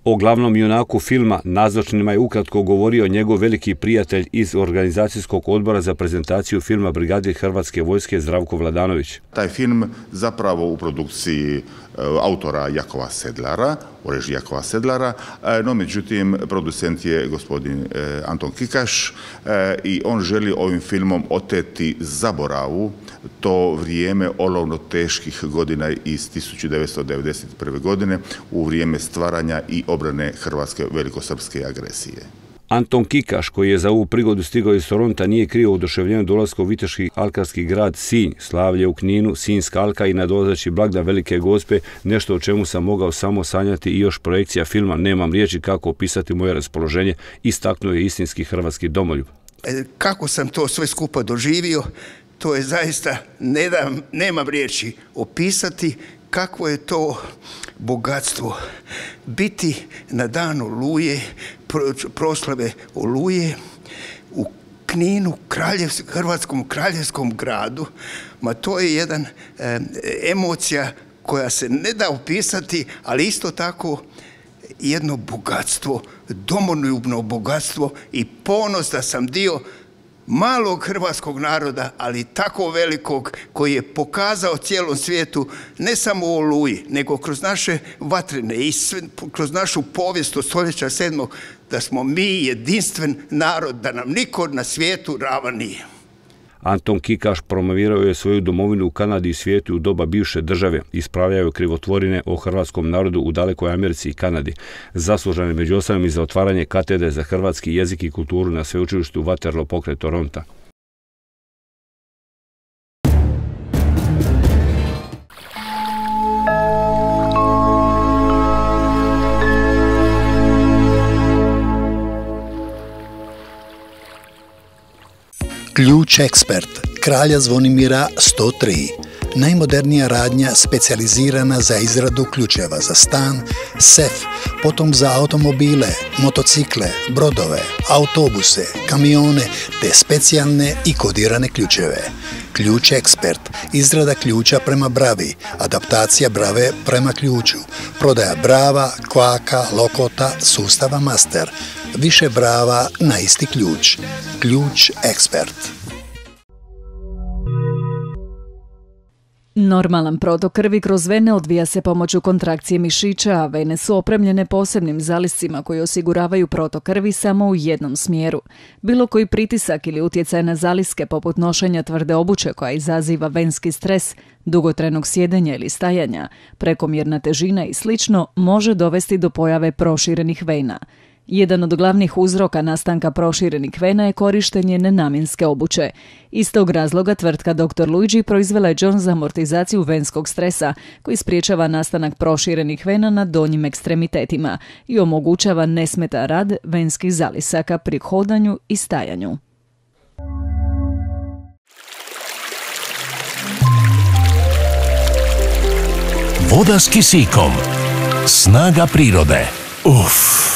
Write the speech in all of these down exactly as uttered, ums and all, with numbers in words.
O glavnom junaku filma nazočnima je ukratko govorio njegov veliki prijatelj iz organizacijskog odbora za prezentaciju filma Brigadir Hrvatske vojske Zdravko Vladanović. Taj film zapravo u produkciji autora Jakova Sedlara, u režiji Jakova Sedlara, no međutim producent je gospodin Anton Kikaš i on želi ovim filmom oteti zaboravu to vrijeme olovno teških godina iz tisuću devetsto devedeset prve. godine u vrijeme stvaranja i obrane hrvatske velikosrpske agresije. Anton Kikaš, koji je za ovu prigodu stigao iz Toronta, nije krio oduševljenje dolaska u viteški alkarski grad Sinj, slavlje u Kninu, Sinjska alka i nadolazeći blagdan Velike Gospe, nešto o čemu sam mogao samo sanjati i još projekcija filma Nemam riječi kako opisati moje raspoloženje, istaknuo je istinski hrvatski domoljub. Kako sam to sve skupa doživio, to je zaista, ne dam, nemam riječi opisati kakvo je to bogatstvo biti na dan Oluje, proslave Oluje u Kninu, kraljevs, hrvatskom kraljevskom gradu. Ma to je jedan e, emocija koja se ne da opisati, ali isto tako jedno bogatstvo, domoljubno bogatstvo i ponos da sam dio malog hrvatskog naroda, ali tako velikog, koji je pokazao cijelom svijetu, ne samo u Oluji, nego kroz naše vatrene i kroz našu povijest od stoljeća sedmog, da smo mi jedinstven narod, da nam niko na svijetu ravan nije. Anton Kikaš promovirao je svoju domovinu u Kanadi i svijetu u doba bivše države, ispravljaju krivotvorine o hrvatskom narodu u dalekoj Americi i Kanadi. Zaslužan je među ostalim i za otvaranje katedre za hrvatski jezik i kulturu na sveučilištu Waterloo pokraj Toronta. Ključ Ekspert, Kralja Zvonimira sto tri. Najmodernija radnja specijalizirana za izradu ključeva za stan, sef, potom za automobile, motocikle, brodove, autobuse, kamione te specijalne i kodirane ključeve. Ključ Ekspert, izrada ključa prema bravi, adaptacija brave prema ključu, prodaja brava, kvaka, lokota, sustava master, više brava na isti ključ. Ključ Ekspert. Normalan protok krvi kroz vene odvija se pomoću kontrakcije mišića, a vene su opremljene posebnim zaliscima koji osiguravaju protok krvi samo u jednom smjeru. Bilo koji pritisak ili utjecaj na zaliske, poput nošenja tvrde obuće koja izaziva venski stres, dugotrajnog sjedenja ili stajanja, prekomjerna težina i slično, može dovesti do pojave proširenih vena. Jedan od glavnih uzroka nastanka proširenih vena je korištenje nenamjenske obuće. Iz tog razloga tvrtka doktor Luigi proizvela je Jones za amortizaciju venskog stresa, koji spriječava nastanak proširenih vena na donjim ekstremitetima i omogućava nesmetan rad venskih zalisaka pri hodanju i stajanju. Voda s kisikom. Snaga prirode. Uf!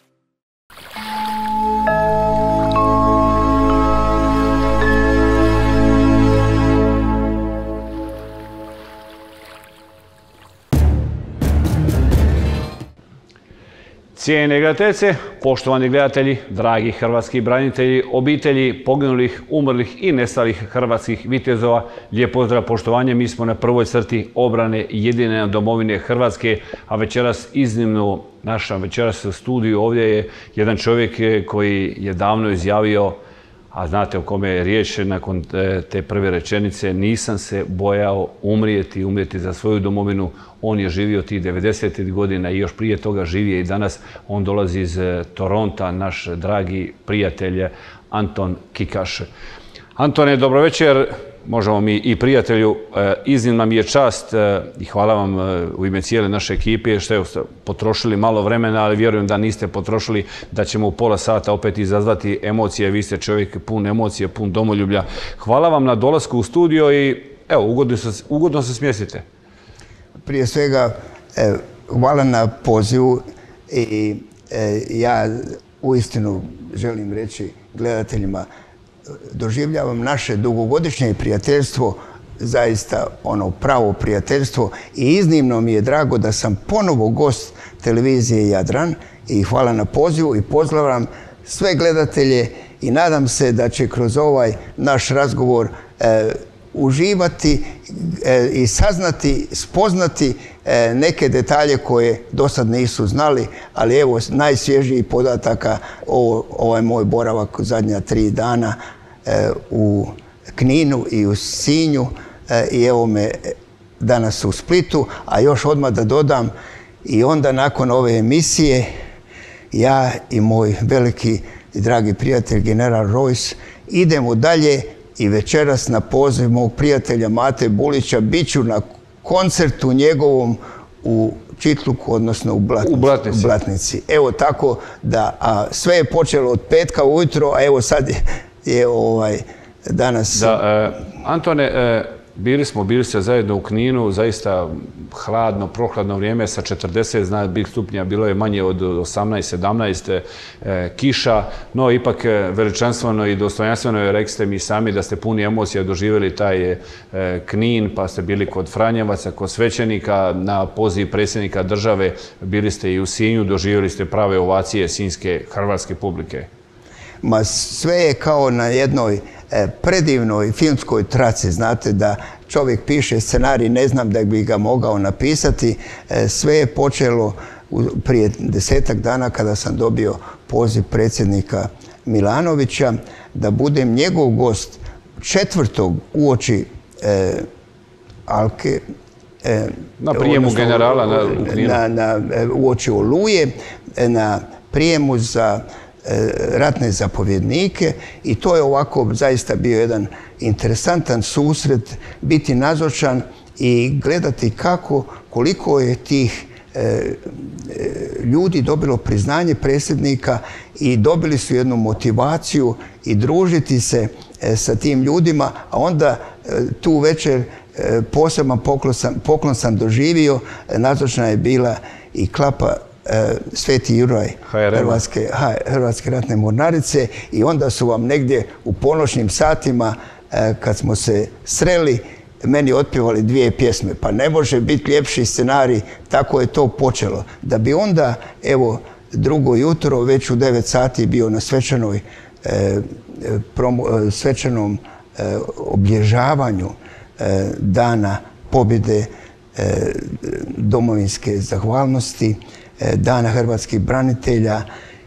Cijene gledateljice, poštovani gledatelji, dragi hrvatski branitelji, obitelji poginulih, umrlih i nestalih hrvatskih vitezova, lijep pozdrav, poštovanje. Mi smo na prvoj crti obrane jedine domovine Hrvatske, a večeras iznimno naša večeras u studiju ovdje je jedan čovjek koji je davno izjavio, a znate o kome je riječ nakon te prve rečenice, nisam se bojao umrijeti, umrijeti za svoju domovinu. On je živio tih devedesetih godina i još prije toga živije i danas. On dolazi iz Toronta, naš dragi prijatelj Anton Kikaš. Antone, dobro večer. Možemo mi i prijatelju, iznimna mi je čast i hvala vam u ime cijele naše ekipe što ste potrošili malo vremena, ali vjerujem da niste potrošili, da ćemo u pola sata opet izazvati emocije. Vi ste čovjek pun emocije, pun domoljublja. Hvala vam na dolasku u studio i evo, ugodno se, ugodno se smjestite. Prije svega, hvala na pozivu i ja uistinu želim reći gledateljima, doživljavam naše dugogodišnje prijateljstvo zaista ono pravo prijateljstvo i iznimno mi je drago da sam ponovo gost televizije Jadran i hvala na pozivu i pozdravljam sve gledatelje i nadam se da će kroz ovaj naš razgovor e, uživati e, i saznati, spoznati e, neke detalje koje do sad nisu znali, ali evo najsvježiji podataka o ovaj moj boravak zadnja tri dana e, u Kninu i u Sinju e, i evo me danas u Splitu, a još odmah da dodam i onda nakon ove emisije ja i moj veliki i dragi prijatelj general Rojs idemo dalje i večeras na poziv mog prijatelja Mate Bulića bit ću na koncertu njegovom u Čitluku, odnosno u Blatnici. U Blatnici. U Blatnici. Evo tako da a, sve je počelo od petka ujutro, a evo sad je, je ovaj, danas... Da, e, Antone, e, bili smo, bili ste zajedno u Kninu, zaista hladno, prohladno vrijeme sa četrdeset stupnja, bilo je manje od osamnaest sedamnaest e, kiša, no ipak veličanstveno i dostojanstveno, rekli ste mi sami da ste puni emocija doživjeli taj e, Knin, pa ste bili kod Franjevaca, kod svećenika, na poziv predsjednika države, bili ste i u Sinju, doživjeli ste prave ovacije sinjske hrvatske publike. Ma sve je kao na jednoj predivnoj filmskoj traci. Znate da čovjek piše scenarij, ne znam da bi ga mogao napisati. Sve je počelo prije desetak dana kada sam dobio poziv predsjednika Milanovića da budem njegov gost četvrtog uoči e, Alke, e, na prijemu generala na, na, na, uoči Oluje, na prijemu za ratne zapovjednike i to je ovako zaista bio jedan interesantan susret, biti nazočan i gledati kako, koliko je tih e, ljudi dobilo priznanje predsjednika i dobili su jednu motivaciju i družiti se e, sa tim ljudima, a onda e, tu večer e, poseban poklon sam, poklon sam doživio, e, nazočna je bila i klapa Sveti Juraj Hrvatske, Hrvatske ratne mornarice i onda su vam negdje u ponoćnim satima kad smo se sreli meni otpjevali dvije pjesme. Pa ne može biti ljepši scenarij, tako je to počelo. Da bi onda, evo, drugo jutro, već u devet sati bio na svečanoj, e, promo, svečanom e, obilježavanju e, dana pobjede e, domovinske zahvalnosti, Dana hrvatskih branitelja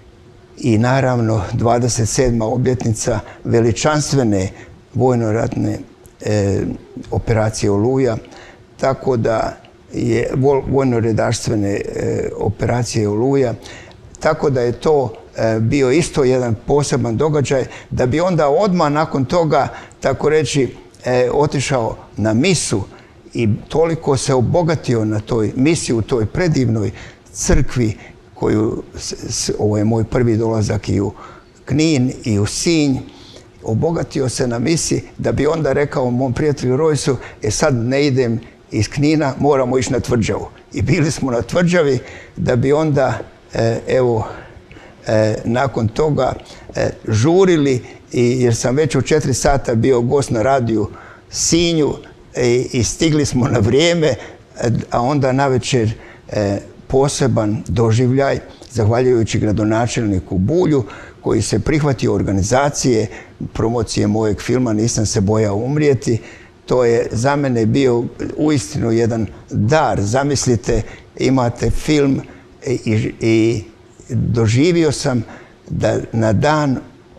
i naravno dvadeset sedma obljetnica veličanstvene vojno-ratne e, operacije Oluja, tako da je vojno-redarstvene e, operacije Oluja, tako da je to e, bio isto jedan poseban događaj, da bi onda odmah nakon toga, tako reći, e, otišao na misu i toliko se obogatio na toj misi u toj predivnoj crkvi koju, ovo je moj prvi dolazak i u Knin i u Sinj, obogatio se na misi da bi onda rekao mom prijatelju Rojsu, e sad ne idem iz Knina, moramo ići na Tvrđavu. I bili smo na Tvrđavi da bi onda, e, evo, e, nakon toga e, žurili, i, jer sam već u četiri sata bio gost na radiju Sinju e, i stigli smo na vrijeme, a onda navečer e, poseban doživljaj, zahvaljujući gradonačelniku Bulju, koji se prihvatio organizacije promocije mojeg filma Nisam se bojao umrijeti. To je za mene bio uistinu jedan dar. Zamislite, imate film i, i doživio sam da na dan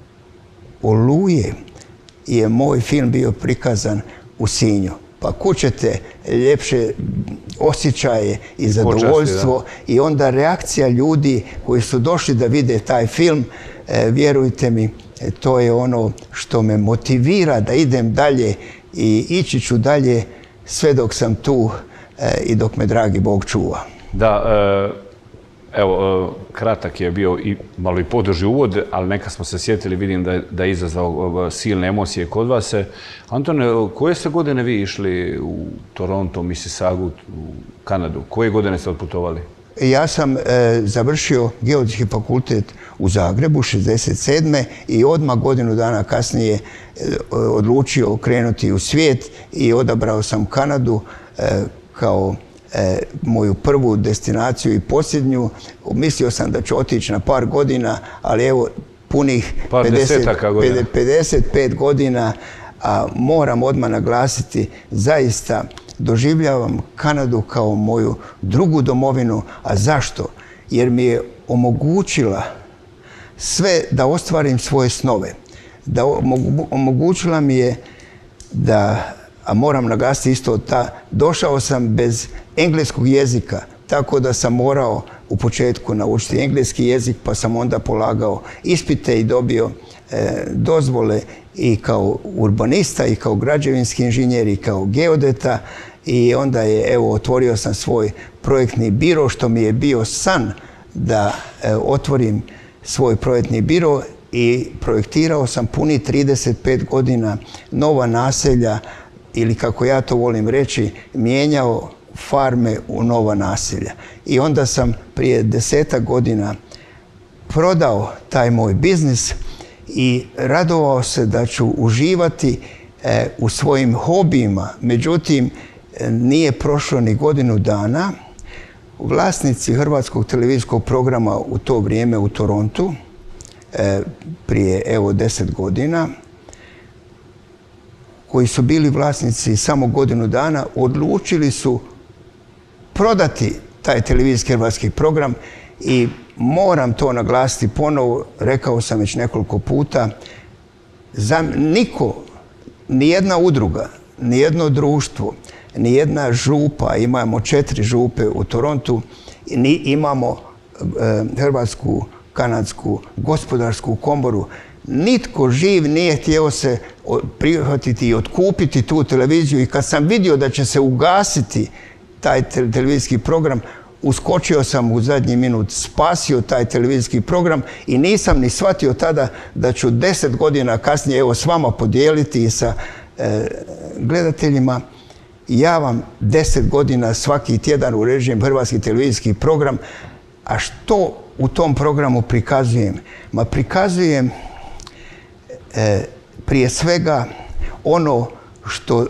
Oluje je moj film bio prikazan u Sinju. Pa kućete ljepše osjećaje i zadovoljstvo počasti, i onda reakcija ljudi koji su došli da vide taj film, e, vjerujte mi, e, to je ono što me motivira da idem dalje i ići ću dalje sve dok sam tu e, i dok me dragi Bog čuva. Da, e, evo, e, kratak je bio i malo i poduži uvod, ali neka smo se sjetili, vidim da, da je izazvao silne emocije kod vas. Antone, koje ste godine vi išli u Toronto, Mississaugu, u Kanadu? Koje godine ste otputovali? Ja sam završio Geodetski fakultet u Zagrebu šezdeset sedme i odmah godinu dana kasnije odlučio krenuti u svijet i odabrao sam Kanadu kao moju prvu destinaciju i posljednju. Mislio sam da ću otići na par godina, ali evo punih pedeset pet godina, a moram odmah naglasiti, zaista doživljavam Kanadu kao moju drugu domovinu. A zašto? Jer mi je omogućila sve da ostvarim svoje snove. Da omogućila mi je da, a moram naglasiti isto, ta, došao sam bez engleskog jezika, tako da sam morao u početku naučiti engleski jezik, pa sam onda polagao ispite i dobio e, dozvole i kao urbanista i kao građevinski inženjer i kao geodeta. I onda je, evo, otvorio sam svoj projektni biro, što mi je bio san da e, otvorim svoj projektni biro, i projektirao sam puni trideset pet godina nova naselja, ili kako ja to volim reći, mijenjao farme u nova naselja. I onda sam prije desetak godina prodao taj moj biznis i radovao se da ću uživati e, u svojim hobijima. Međutim, nije prošlo ni godinu dana. Vlasnici hrvatskog televizijskog programa u to vrijeme u Torontu, e, prije evo deset godina, koji su bili vlasnici samo godinu dana, odlučili su prodati taj televizijski hrvatski program. I moram to naglasiti ponovo, rekao sam već nekoliko puta, za niko, nijedna udruga, nijedno društvo, nijedna župa, imamo četiri župe u Torontu, ni imamo e, Hrvatsku, Kanadsku, gospodarsku komoru, nitko živ nije htio se prihvatiti i otkupiti tu televiziju. I kad sam vidio da će se ugasiti taj televizijski program, uskočio sam u zadnji minut, spasio taj televizijski program i nisam ni shvatio tada da ću deset godina kasnije evo s vama podijeliti i sa e, gledateljima. Ja vam deset godina svaki tjedan uređujem hrvatski televizijski program. A što u tom programu prikazujem? Ma prikazujem e, prije svega ono što,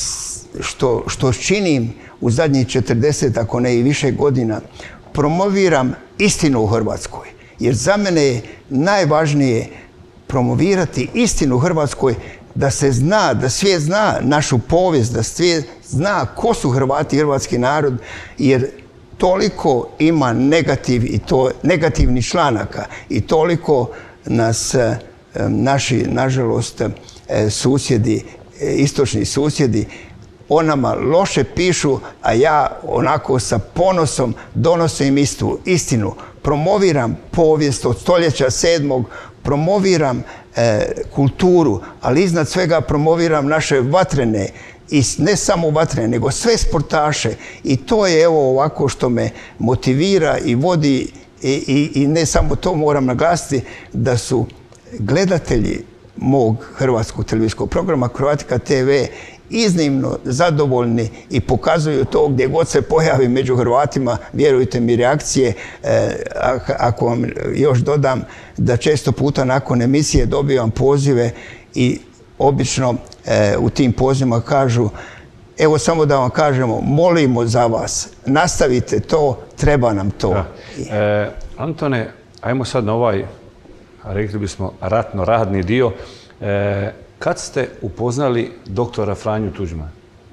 što, što činim u zadnjih četrdeset, ako ne i više godina. Promoviram istinu u Hrvatskoj. Jer za mene je najvažnije promovirati istinu u Hrvatskoj, da se zna, da svijet zna našu povijest, da svijet zna ko su Hrvati i hrvatski narod, jer toliko ima negativ i to negativnih članaka i toliko nas naši, nažalost, susjedi, istočni susjedi o nama loše pišu, a ja onako sa ponosom donosim istu istinu. Promoviram povijest od stoljeća sedmog, promoviram e, kulturu, ali iznad svega promoviram naše vatrene, i ne samo vatrene, nego sve sportaše. I to je evo ovako što me motivira i vodi, i, i, i ne samo to, moram naglasiti da su gledatelji mog hrvatskog televizijskog programa Croatica te ve iznimno zadovoljni i pokazuju to gdje god se pojavi među Hrvatima. Vjerujte mi, reakcije, eh, ako vam još dodam da često puta nakon emisije dobivam pozive i obično eh, u tim pozivima kažu: evo samo da vam kažemo, molimo za vas, nastavite to, treba nam to. Da. E, Antone, ajmo sad na ovaj, rekli bismo, ratno-radni dio. E, kad ste upoznali doktora Franju Tuđmana?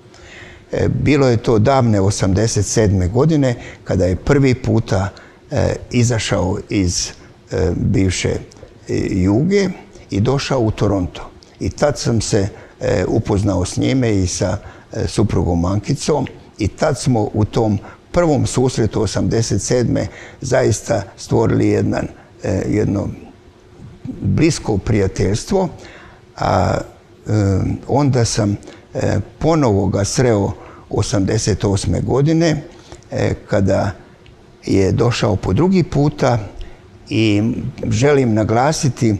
E, bilo je to davne osamdeset sedme godine, kada je prvi puta e, izašao iz e, bivše e, Juge i došao u Toronto. I tad sam se e, upoznao s njime i sa e, suprugom Ankicom, i tad smo u tom prvom susretu osamdeset sedme zaista stvorili jedan, e, jedno blisko prijateljstvo. A e, onda sam e, ponovo ga sreo osamdeset osme godine, e, kada je došao po drugi puta, i želim naglasiti,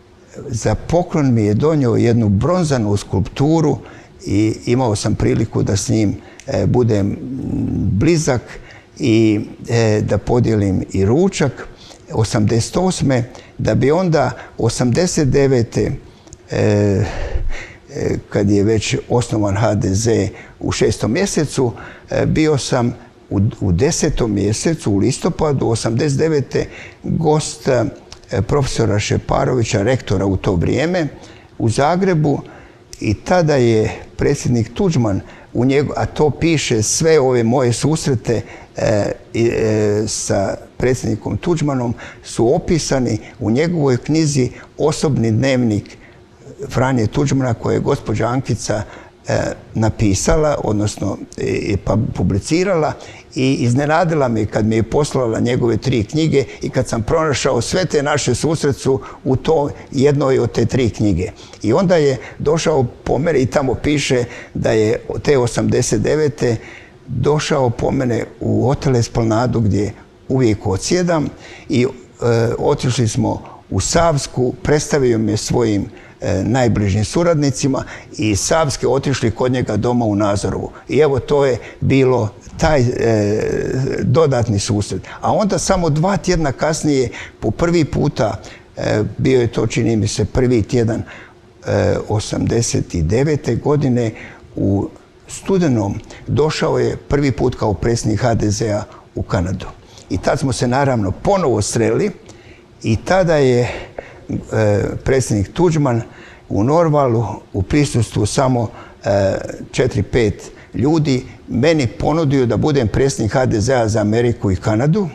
za poklon mi je donio jednu bronzanu skulpturu i imao sam priliku da s njim e, budem blizak i e, da podijelim i ručak osamdeset osme da bi onda osamdeset devete E, kad je već osnovan ha de ze u šestom mjesecu, bio sam u, u desetom mjesecu, u listopadu osamdeset devete gost profesora Šeparovića, rektora u to vrijeme, u Zagrebu, i tada je predsjednik Tuđman, u njegu, a to piše sve ove moje susrete e, e, sa predsjednikom Tuđmanom su opisani u njegovoj knjizi Osobni dnevnik Franje Tuđmana, koje je gospođa Ankica e, napisala, odnosno e, pa publicirala, i iznenadila me kad mi je poslala njegove tri knjige i kad sam pronašao sve te naše susretsu u to jednoj od te tri knjige. I onda je došao po mene i tamo piše da je te osamdeset devete došao po mene u hotel Esplanadu gdje uvijek odsjedam i e, otišli smo u Savsku, predstavio me svojim najbližim suradnicima i Savske otišli kod njega doma u Nazorovu. I evo to je bilo taj e, dodatni susret. A onda samo dva tjedna kasnije, po prvi puta, e, bio je to, čini mi se, prvi tjedan e, osamdeset devete godine, u studenom došao je prvi put kao predsjednik ha de zea u Kanadu. I tad smo se naravno ponovo sreli i tada je predsjednik Tuđman u Norvalu u prisustvu samo četiri pet ljudi meni ponudio da budem predsjednik ha de zea za Ameriku i Kanadu,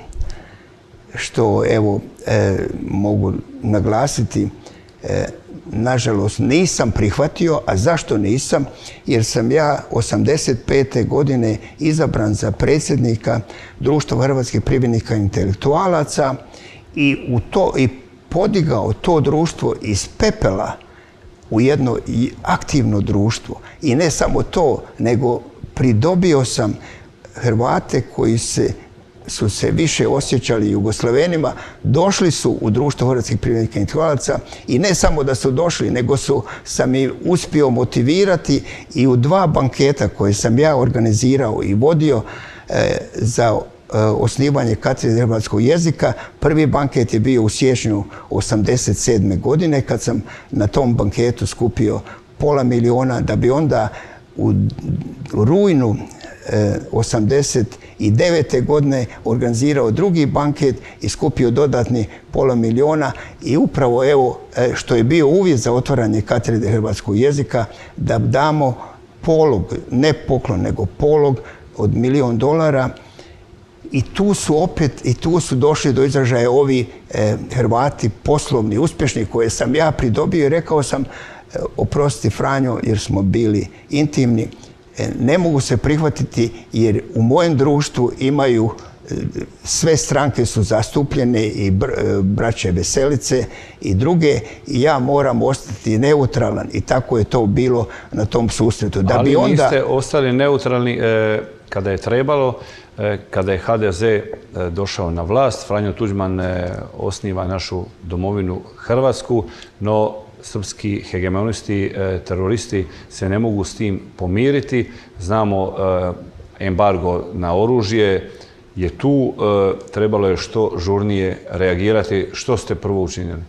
što evo e, mogu naglasiti, e, nažalost nisam prihvatio. A zašto nisam? Jer sam ja osamdeset pete godine izabran za predsjednika Društva hrvatskih privrednika i intelektualaca i u to i podigao to društvo iz pepela u jedno aktivno društvo. I ne samo to, nego pridobio sam Hrvate koji se, su se više osjećali Jugoslavenima, došli su u Društvo hrvatskih privrednika i intelektualaca i ne samo da su došli, nego su, sam ih uspio motivirati i u dva banketa koje sam ja organizirao i vodio e, za osnivanje katedre hrvatskog jezika. Prvi banket je bio u siječnju osamdeset sedme godine kad sam na tom banketu skupio pola miliona, da bi onda u rujnu osamdeset devete godine organizirao drugi banket i skupio dodatni pola miliona. I upravo evo što je bio uvjet za otvaranje katedre hrvatskog jezika, da damo polog, ne poklon, nego polog od milion dolara. I tu su opet, i tu su došli do izražaja ovi e, Hrvati poslovni, uspješni, koje sam ja pridobio i rekao sam, e, oprosti Franjo, jer smo bili intimni, e, ne mogu se prihvatiti jer u mojem društvu imaju, e, sve stranke su zastupljene i br, e, braće Veselice i druge, i ja moram ostati neutralan, i tako je to bilo na tom susretu. Da Ali bi onda... niste ostali neutralni e, kada je trebalo. Kada je ha de ze došao na vlast, Franjo Tuđman osniva našu domovinu Hrvatsku, no srpski hegemonisti, teroristi se ne mogu s tim pomiriti. Znamo, embargo na oružje je tu, trebalo je što žurnije reagirati. Što ste prvo učinili?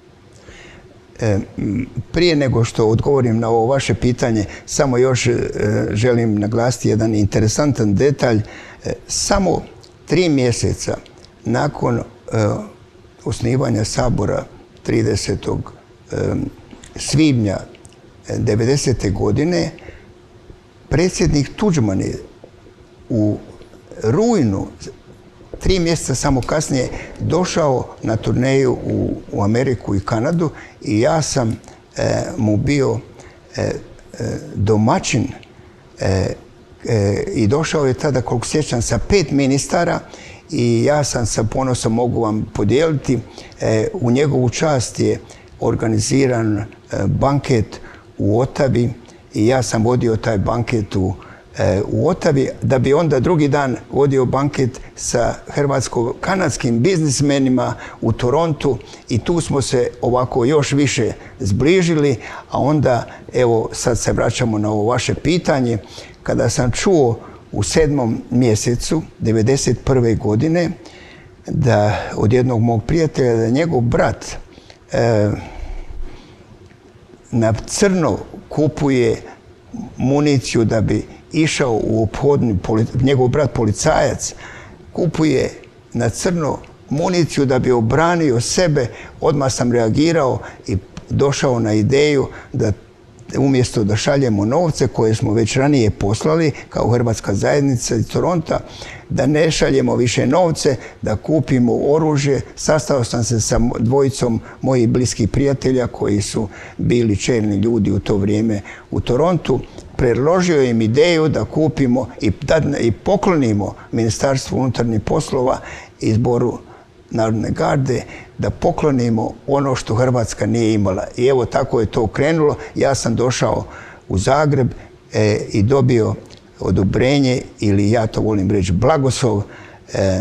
Prije nego što odgovorim na ovo vaše pitanje, samo još želim naglasiti jedan interesantan detalj. Samo tri mjeseca nakon osnivanja Sabora tridesetog svibnja devedesete godine, predsjednik Tuđman je u rujnu, tri mjeseca samo kasnije, došao na turneju u, u Ameriku i Kanadu i ja sam e, mu bio e, domaćin e, e, i došao je tada, koliko sjećam, sa pet ministara i ja sam sa ponosom mogu vam podijeliti. E, u njegovu čast je organiziran e, banket u Otavi i ja sam vodio taj banket u u Otavi, da bi onda drugi dan vodio banket sa hrvatsko-kanadskim biznismenima u Torontu i tu smo se ovako još više zbližili. A onda, evo sad se vraćamo na ovo vaše pitanje, kada sam čuo u sedmom mjesecu devedeset prve godine da od jednog mog prijatelja da njegov brat e, na crno kupuje municiju da bi išao u ophodnju, njegov brat policajac kupuje na crno municiju da bi obranio sebe. Odmah sam reagirao i došao na ideju da umjesto da šaljemo novce koje smo već ranije poslali kao Hrvatska zajednica iz Toronta, da ne šaljemo više novce, da kupimo oružje. Sastao sam se sa dvojicom mojih bliskih prijatelja koji su bili čelni ljudi u to vrijeme u Torontu. Predložio im ideju da kupimo i, da, i poklonimo Ministarstvu unutarnjih poslova i Zboru Narodne garde, da poklonimo ono što Hrvatska nije imala. I evo tako je to krenulo. Ja sam došao u Zagreb e, i dobio odobrenje, ili ja to volim reći blagoslov, e,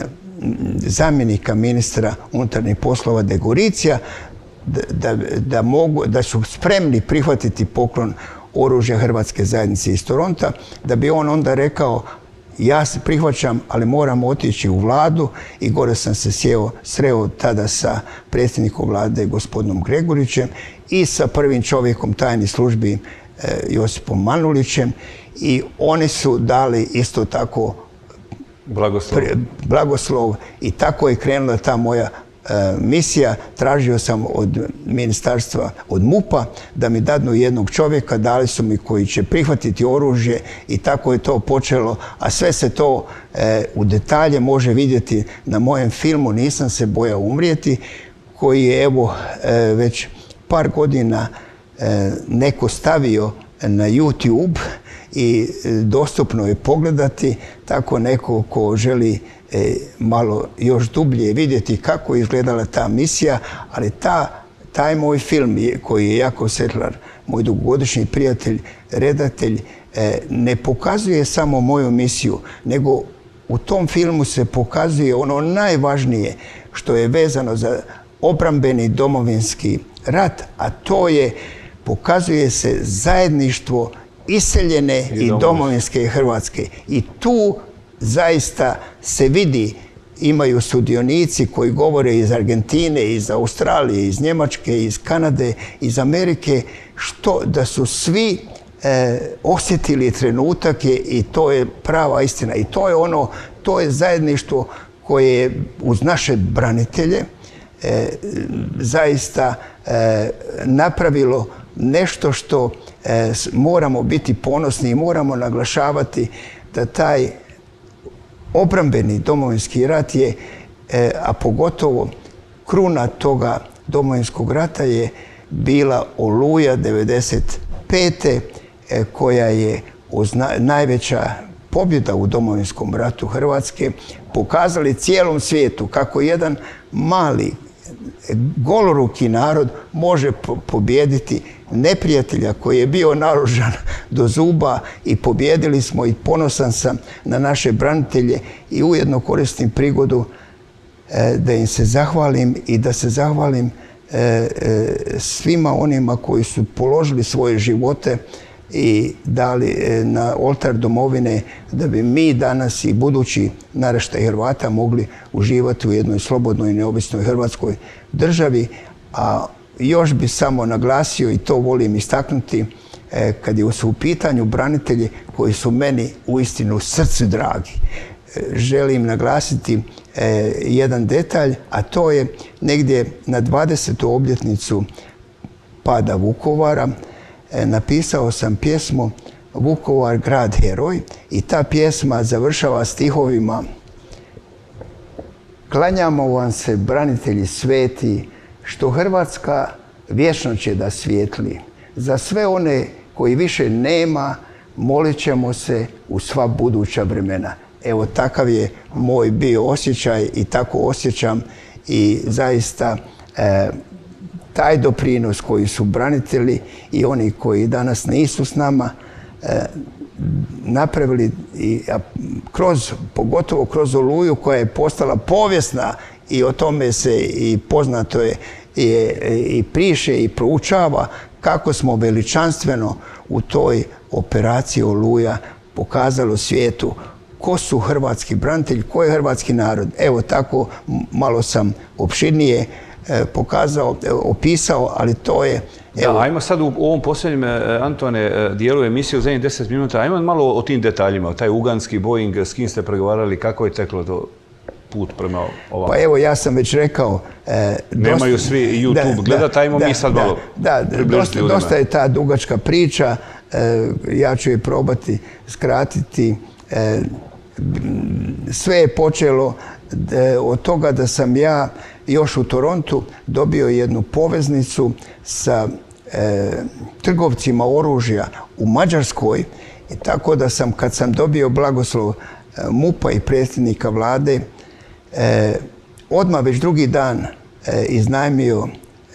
zamjenika ministra unutarnjih poslova Degoricija, da, da, da, mogu, da su spremni prihvatiti poklon oružja Hrvatske zajednice iz Toronta, da bi on onda rekao ja se prihvaćam, ali moram otići u vladu, i gore sam se sjeo, sreo tada sa predsjednikom vlade gospodinom Gregurićem i sa prvim čovjekom tajnih službi e, Josipom Manulićem, i oni su dali isto tako blagoslov. Pre, blagoslov i tako je krenula ta moja e, misija. Tražio sam od ministarstva, od MUP-a da mi dadnu jednog čovjeka, dali su mi koji će prihvatiti oružje, i tako je to počelo. A sve se to e, u detalje može vidjeti na mojem filmu Nisam se bojao umrijeti, koji je evo e, već par godina e, neko stavio na YouTube i dostupno je pogledati. Tako neko ko želi e, malo još dublje vidjeti kako je izgledala ta misija, ali ta, taj moj film je, koji je Jakov Sedlar, moj dugogodišnji prijatelj, redatelj, e, ne pokazuje samo moju misiju, nego u tom filmu se pokazuje ono najvažnije što je vezano za obrambeni domovinski rat, a to je, pokazuje se zajedništvo iseljene i, i domovinske Hrvatske. I tu zaista se vidi, imaju sudionici koji govore iz Argentine, iz Australije, iz Njemačke, iz Kanade, iz Amerike, što da su svi e, osjetili trenutak je, i to je prava istina. I to je ono, to je zajedništvo koje je uz naše branitelje e, zaista e, napravilo nešto što e, moramo biti ponosni i moramo naglašavati, da taj obrambeni domovinski rat je, e, a pogotovo kruna toga domovinskog rata je bila Oluja devedeset pete E, koja je uzna, najveća pobjeda u domovinskom ratu Hrvatske, pokazali cijelom svijetu kako jedan mali goloruki narod može pobijediti neprijatelja koji je bio naoružan do zuba, i pobijedili smo, i ponosan sam na naše branitelje, i ujedno koristim prigodu e, da im se zahvalim i da se zahvalim e, e, svima onima koji su položili svoje živote i dali na oltar domovine da bi mi danas i budući naraštaj Hrvata mogli uživati u jednoj slobodnoj i neovisnoj Hrvatskoj državi. A još bi samo naglasio, i to volim istaknuti, kad su u pitanju branitelji koji su meni uistinu srcu dragi, želim naglasiti jedan detalj, a to je negdje na dvadesetu obljetnicu pada Vukovara napisao sam pjesmu Vukovar, grad heroj, i ta pjesma završava stihovima: klanjamo vam se, branitelji sveti, što Hrvatska vječno će da svijetli. Za sve one koji više nema, molit ćemo se u sva buduća vremena. Evo, takav je moj bio osjećaj i tako osjećam, i zaista e, taj doprinos koji su branitelji i oni koji danas nisu s nama e, napravili, i, a, kroz, pogotovo kroz Oluju koja je postala povijesna, i o tome se i poznato je i, i piše i proučava kako smo veličanstveno u toj operaciji Oluja pokazalo svijetu ko su hrvatski branitelji, ko je hrvatski narod. Evo tako malo sam opširnije pokazao, opisao, ali to je... Da, ajmo sad u ovom posljednjem, Antone, dijelu emisije u zadnjih deset minuta, ajmo malo o tim detaljima, taj uganski Boeing, s kim ste pregovarali, kako je teklo to put prema ovam? Pa evo, ja sam već rekao... Nemaju svi YouTube gledati, ajmo mi sad malo približiti ljudima. Dosta je ta dugačka priča, ja ću je probati skratiti. Sve je počelo od toga da sam ja još u Torontu dobio jednu poveznicu sa trgovcima oružja u Mađarskoj, i tako da sam, kad sam dobio blagoslov MUP-a i predsjednika vlade, odmah već drugi dan iznajmio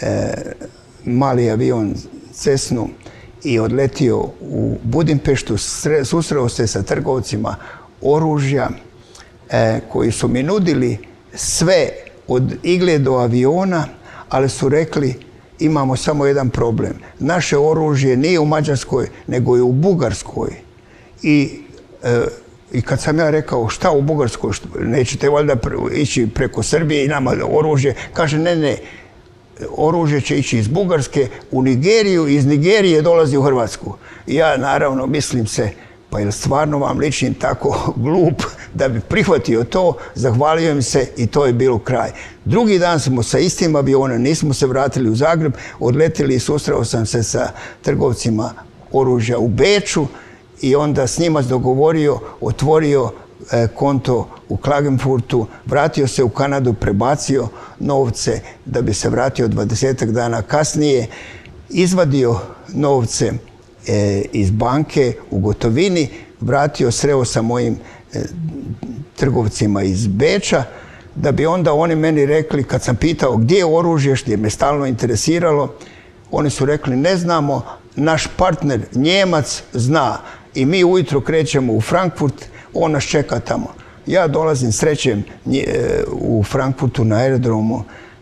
mali avion Cessnu i odletio u Budimpeštu, susreo se sa trgovcima oružja koji su mi nudili sve od igle do aviona, ali su rekli imamo samo jedan problem. Naše oružje nije u Mađarskoj, nego je u Bugarskoj. I, e, i kad sam ja rekao šta u Bugarskoj, nećete valjda ići preko Srbije i nama oružje, kaže ne, ne, oružje će ići iz Bugarske u Nigeriju, iz Nigerije dolazi u Hrvatsku. I ja naravno mislim se, pa jel stvarno vam ličim tako glup da bi prihvatio to, zahvalio im se i to je bilo kraj. Drugi dan smo sa istim avionom, nismo se vratili u Zagreb, odletili i susreo sam se sa trgovcima oružja u Beču i onda s njima dogovorio, otvorio konto u Klagenfurtu, vratio se u Kanadu, prebacio novce da bi se vratio dvadesetak dana kasnije, izvadio novce iz banke u gotovini, vratio, sreo sa mojim trgovcima iz Beča, da bi onda oni meni rekli, kad sam pitao gdje je oružje, što je me stalno interesiralo, oni su rekli ne znamo, naš partner Njemac zna i mi ujutro krećemo u Frankfurt, on nas čeka tamo. Ja dolazim srećem u Frankfurtu na aerodromu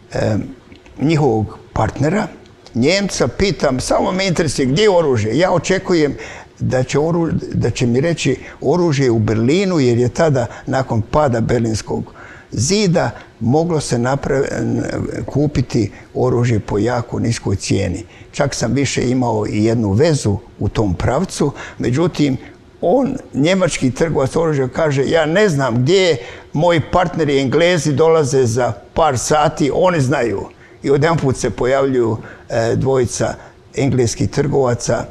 njihovog partnera, Njemca, pitam, samo me interesuje gdje je oružje. Ja očekujem da će, oru, da će mi reći oružje u Berlinu, jer je tada, nakon pada Berlinskog zida, moglo se napravi, kupiti oružje po jako niskoj cijeni. Čak sam više imao i jednu vezu u tom pravcu, međutim, on, njemački trgovac oružja, kaže ja ne znam gdje je, moji partneri Englezi dolaze za par sati, oni znaju. I odjedanput se pojavljuju e, dvojica engleskih trgovaca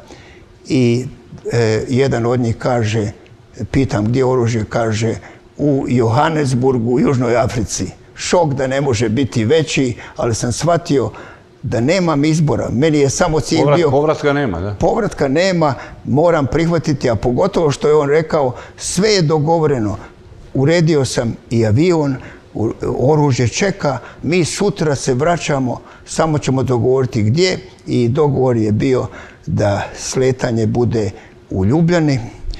i e, jedan od njih kaže, pitam gdje je oružje, kaže u Johannesburgu u Južnoj Africi. Šok da ne može biti veći, ali sam shvatio da nemam izbora. Meni je samo cilj Povrat, bio... Povratka nema, da? Povratka nema, moram prihvatiti, a pogotovo što je on rekao, sve je dogovoreno. Uredio sam i avion, oružje čeka, mi sutra se vraćamo, samo ćemo dogovoriti gdje, i dogovor je bio da sletanje bude u Ljubljani,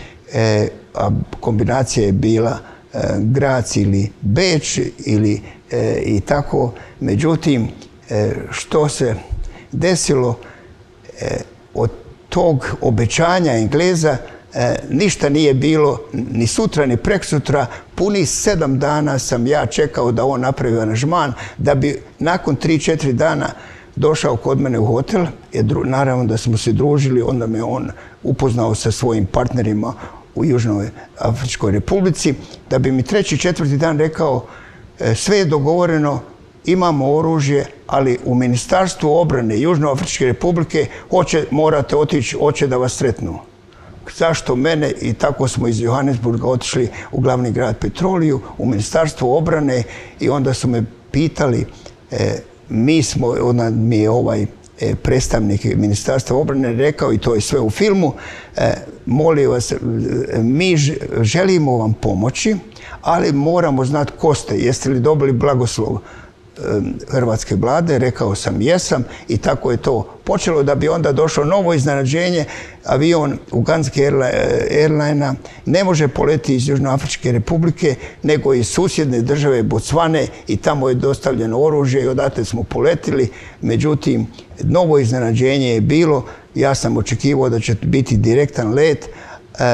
e, a kombinacija je bila e, Graz ili Beč ili e, i tako. Međutim, e, što se desilo e, od tog obećanja Engleza, E, ništa nije bilo, ni sutra, ni preksutra. Puni sedam dana sam ja čekao da on napravi aranžman, da bi nakon tri, četiri dana došao kod mene u hotel. E, dru, naravno da smo se družili, onda me on upoznao sa svojim partnerima u Južnoj Afričkoj Republici, da bi mi treći, četvrti dan rekao e, sve je dogovoreno, imamo oružje, ali u Ministarstvu obrane Južnoafričke Republike hoće, morate otići, hoće da vas sretnu. Zašto mene? I tako smo iz Johannesburga otišli u glavni grad Petroliju, u Ministarstvo obrane, i onda su me pitali, e, mi smo, onda mi je ovaj e, predstavnik Ministarstva obrane rekao, i to je sve u filmu, e, molim vas, mi želimo vam pomoći, ali moramo znati ko ste, jeste li dobili blagoslov hrvatske vlade. Rekao sam jesam, i tako je to počelo, da bi onda došlo novo iznenađenje. Avion Uganske Airlinea ne može poleti iz Južnoafričke Republike, nego iz susjedne države Bocvane, i tamo je dostavljeno oružje i odatle smo poletili. Međutim, novo iznenađenje je bilo, ja sam očekivao da će biti direktan let.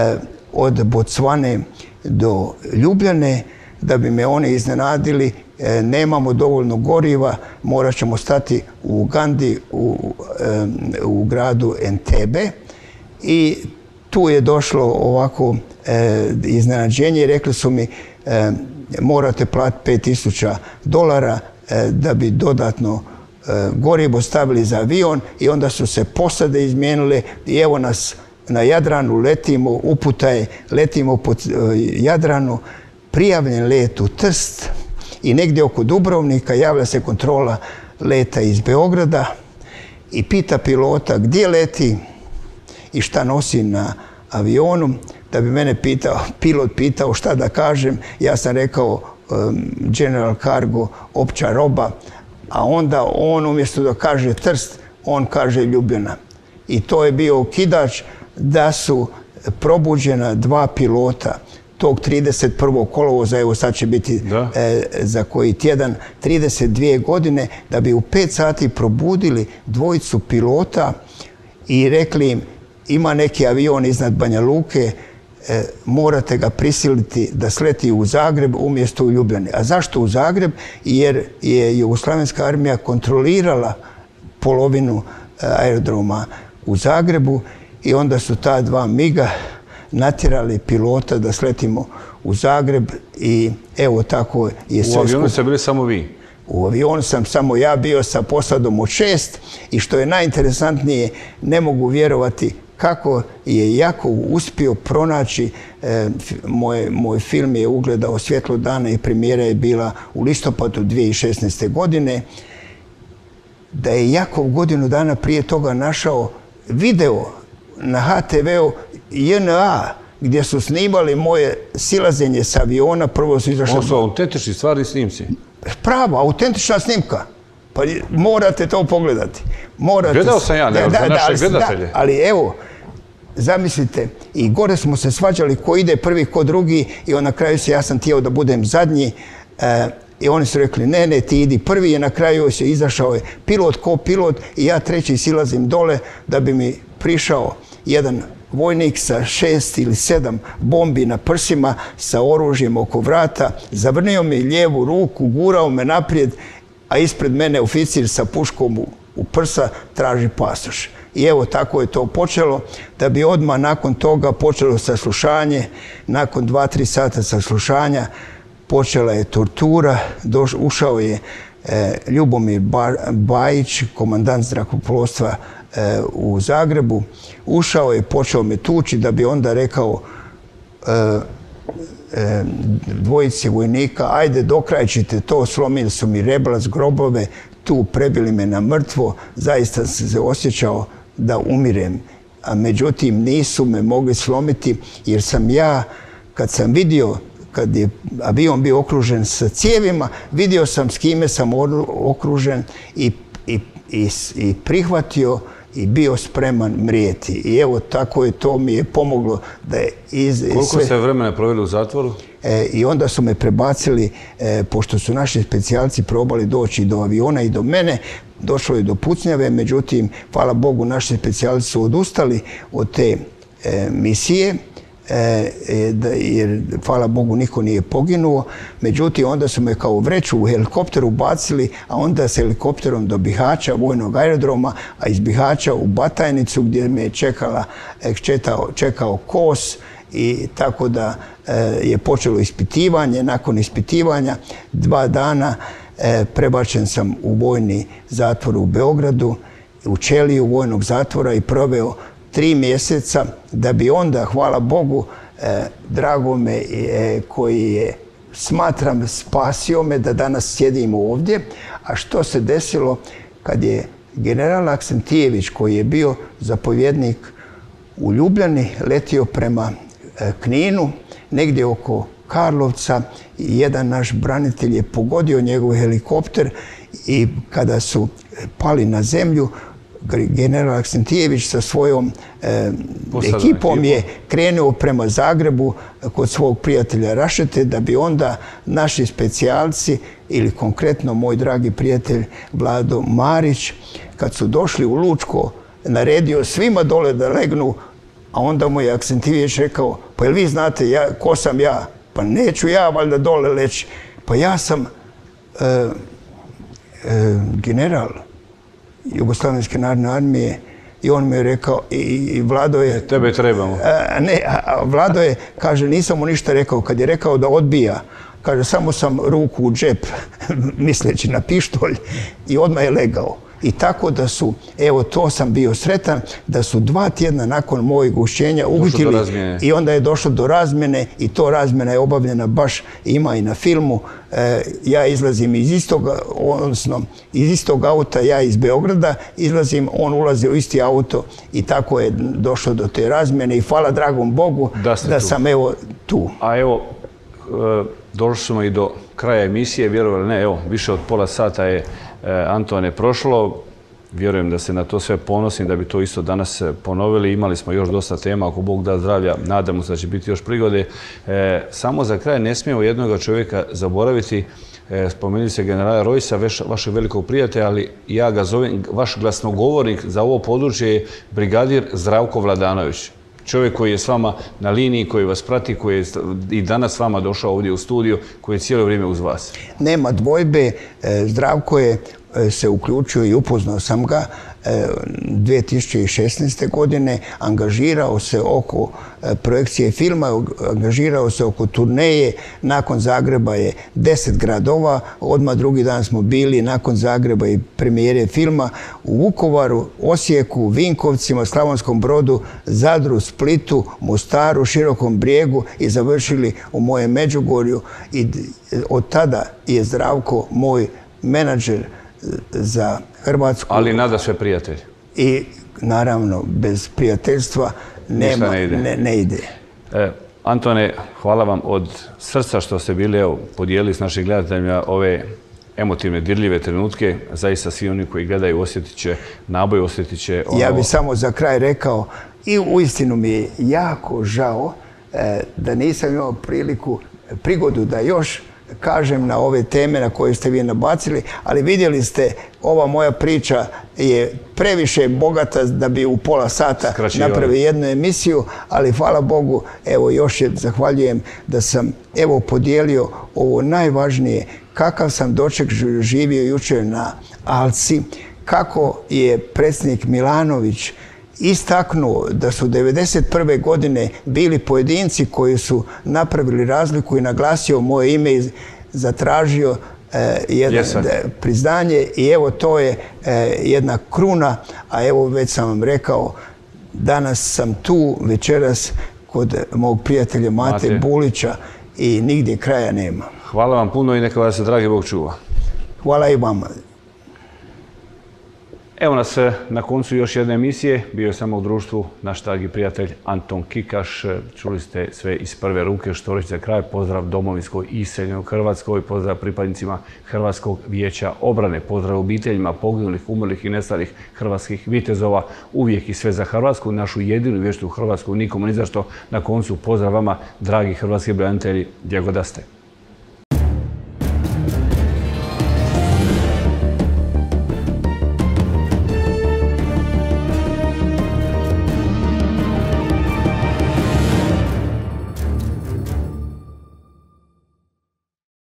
od Bocvane do Ljubljane, da bi me oni iznenadili, nemamo dovoljno goriva, morat ćemo stati u Ugandi, u, u gradu Entebbe. I tu je došlo ovako iznenađenje i rekli su mi morate platiti pet tisuća dolara da bi dodatno gorivo stavili za avion, i onda su se posade izmijenile i evo nas na Jadranu, letimo, uputa je, letimo pod Jadranu, prijavljen let u Trst i negdje oko Dubrovnika javlja se kontrola leta iz Beograda i pita pilota gdje leti i šta nosi na avionu. Da bi mene pitao, pilot pitao šta da kažem, ja sam rekao um, General Cargo, opća roba, a onda on umjesto da kaže Trst, on kaže Ljubljana. I to je bio okidač da su probuđena dva pilota tog trideset prvog kolovoza, evo sad će biti e, za koji tjedan, trideset dvije godine, da bi u pet sati probudili dvojicu pilota i rekli im ima neki avion iznad Banja Luke, e, morate ga prisiliti da sleti u Zagreb umjesto u Ljubljane. A zašto u Zagreb? Jer je Jugoslavenska armija kontrolirala polovinu aerodroma u Zagrebu i onda su ta dva miga natjerali pilota da sletimo u Zagreb i evo tako je sve. U avionu ste bili samo vi? U avionu sam samo ja bio sa posadom od šest i što je najinteresantnije, ne mogu vjerovati kako je Jakov uspio pronaći, e, moj, moj film je ugledao svjetlo dana i premijera je bila u listopadu dvije tisuće šesnaeste. godine, da je Jakov godinu dana prije toga našao video na ha te veu je en a gdje su snimali moje silazenje s aviona. Prvo su izašli... Ovo su autentični stvarni snimci? Pravo, autentična snimka. Pa morate to pogledati. Morate... Gledao sam ja, ne, da, za da, naše da, gledatelje. Da, ali evo, zamislite, i gore smo se svađali ko ide prvi, ko drugi, i on na kraju se, ja sam htio da budem zadnji, e, i oni su rekli, ne, ne, ti idi prvi, i na kraju se izašao je pilot ko pilot i ja treći silazim dole da bi mi prišao jedan vojnik sa šest ili sedam bombi na prsima, sa oružjem oko vrata, zavrnio mi lijevu ruku, gurao me naprijed, a ispred mene oficir sa puškom u, u prsa traži pasoš. I evo tako je to počelo, da bi odmah nakon toga počelo saslušanje, nakon dva, tri sata saslušanja počela je tortura, doš, ušao je e, Ljubomir ba, Bajić, komandant zrakoplovstva e, u Zagrebu, ušao je, počeo me tući da bi onda rekao e, e, dvojici vojnika, ajde dokrajčite to, slomili su mi rebra, zgrobove, tu prebili me na mrtvo, zaista sam se osjećao da umirem. A međutim nisu me mogli slomiti jer sam ja, kad sam vidio, kad je avion bio okružen sa cijevima, vidio sam s kime sam okružen i, i, i, i prihvatio i bio spreman mrijeti. I evo tako je, to mi je pomoglo da je iz... Koliko sve... ste vremena proveli u zatvoru? E, I onda su me prebacili, e, pošto su naši specijalci probali doći do aviona i do mene, došlo je do pucnjave, međutim, hvala Bogu, naši specijalci su odustali od te e, misije, e, da, jer, hvala Bogu, niko nije poginuo. Međutim, onda su me kao vreću u helikopteru bacili, a onda s helikopterom do Bihaća, vojnog aerodroma, a iz Bihaća u Batajnicu, gdje me je čekala, čekao, čekao kos, i tako da e, je počelo ispitivanje. Nakon ispitivanja dva dana e, prebačen sam u vojni zatvor u Beogradu, u ćeliju vojnog zatvora i proveo tri mjeseca, da bi onda, hvala Bogu, e, drago me e, koji je, smatram, spasio me da danas sjedim ovdje. A što se desilo kad je general Aksentijević, koji je bio zapovjednik u Ljubljani, letio prema Kninu, negdje oko Karlovca, i jedan naš branitelj je pogodio njegov helikopter i kada su pali na zemlju, general Aksentijević sa svojom e, ekipom je krenuo prema Zagrebu kod svog prijatelja Rašete, da bi onda naši specijalci, ili konkretno moj dragi prijatelj Vlado Marić, kad su došli u Lučko, naredio svima dole da legnu A onda mu je Aksentijević rekao, pa jel vi znate ja, ko sam ja? Pa neću ja valjda dole leći. Pa ja sam e, e, general Jugoslavenske narodne armije i on mi je rekao, i, i Vlado je... Tebe trebamo. A, ne, a Vlado je, kaže, nisam mu ništa rekao. Kad je rekao da odbija, kaže, samo sam ruku u džep, misleći na pištolj, i odmah je legao. I tako da su, evo to sam bio sretan, da su dva tjedna nakon mojeg ušćenja uhitili i onda je došlo do razmjene i to razmjena je obavljena baš, ima i na filmu. E, ja izlazim iz istog, odnosno iz istog auta, ja iz Beograda izlazim, on ulazi u isti auto i tako je došlo do te razmjene i hvala dragom Bogu da, da sam evo tu. A evo, e, došli smo i do kraja emisije, vjerovali ne, evo, više od pola sata je Antone prošlo. Vjerujem da se na to sve ponosim, da bi to isto danas ponovili. Imali smo još dosta tema, ako Bog da zdravlja, nadamo se da će biti još prigode. E, samo za kraj ne smijemo jednoga čovjeka zaboraviti. E, spomenuli se generala Rojsa, vašeg velikog prijatelja, ali ja ga zovem, vaš glasnogovornik za ovo područje je brigadir Zdravko Vladanović. Čovjek koji je s vama na liniji, koji vas prati, koji je i danas s vama došao ovdje u studiju, koji je cijelo vrijeme uz vas. Nema dvojbe, Zdravko je se uključio i upoznao sam ga dvije tisuće šesnaeste. godine, angažirao se oko projekcije filma, angažirao se oko turneje, nakon Zagreba je deset gradova, odmah drugi dan smo bili nakon Zagreba i premijere filma u Vukovaru, Osijeku, Vinkovcima, Slavonskom Brodu, Zadru, Splitu, Mostaru, Širokom Brijegu i završili u mojem Međugorju i od tada je Zdravko moj menadžer za Hrvatsku. Ali nada sve prijatelj. I naravno, bez prijateljstva nema, ne ide. Ne, ne ide. E, Antone, hvala vam od srca što ste bili, evo, podijelili s našim gledateljima ove emotivne, dirljive trenutke. Zaista svi oni koji gledaju osjetit će naboj, osjetit će ono... Ja bih samo za kraj rekao, i uistinu mi je jako žao e, da nisam imao priliku, prigodu da još kažem na ove teme na koje ste vi nabacili, ali vidjeli ste, ova moja priča je previše bogata da bi u pola sata napravio jednu emisiju, ali hvala Bogu, evo još je zahvaljujem da sam evo podijelio ovo najvažnije, kakav sam doček živio jučer na Alci, kako je predsjednik Milanović istaknuo da su devedeset prve. godine bili pojedinci koji su napravili razliku i naglasio moje ime i zatražio eh, jedno priznanje i evo to je eh, jedna kruna, a evo već sam vam rekao, danas sam tu večeras kod mog prijatelja Mate, Mate Bulića i nigdje kraja nema. Hvala vam puno i neka vas se dragi Bog čuva. Hvala i vama. Evo nas na koncu još jedne emisije. Bio je samo u društvu naš dragi prijatelj Anton Kikaš. Čuli ste sve iz prve ruke što reći za kraj. Pozdrav domovinskoj i iseljenoj Hrvatskoj. Pozdrav pripadnicima Hrvatskog vijeća obrane. Pozdrav obiteljima poginulih, umrlih i nestalih hrvatskih vitezova. Uvijek i sve za Hrvatsku, našu jedinu vječnu Hrvatsku. Nikomu ni zašto. Na koncu pozdrav vama, dragi hrvatski branitelji, gdje god da ste.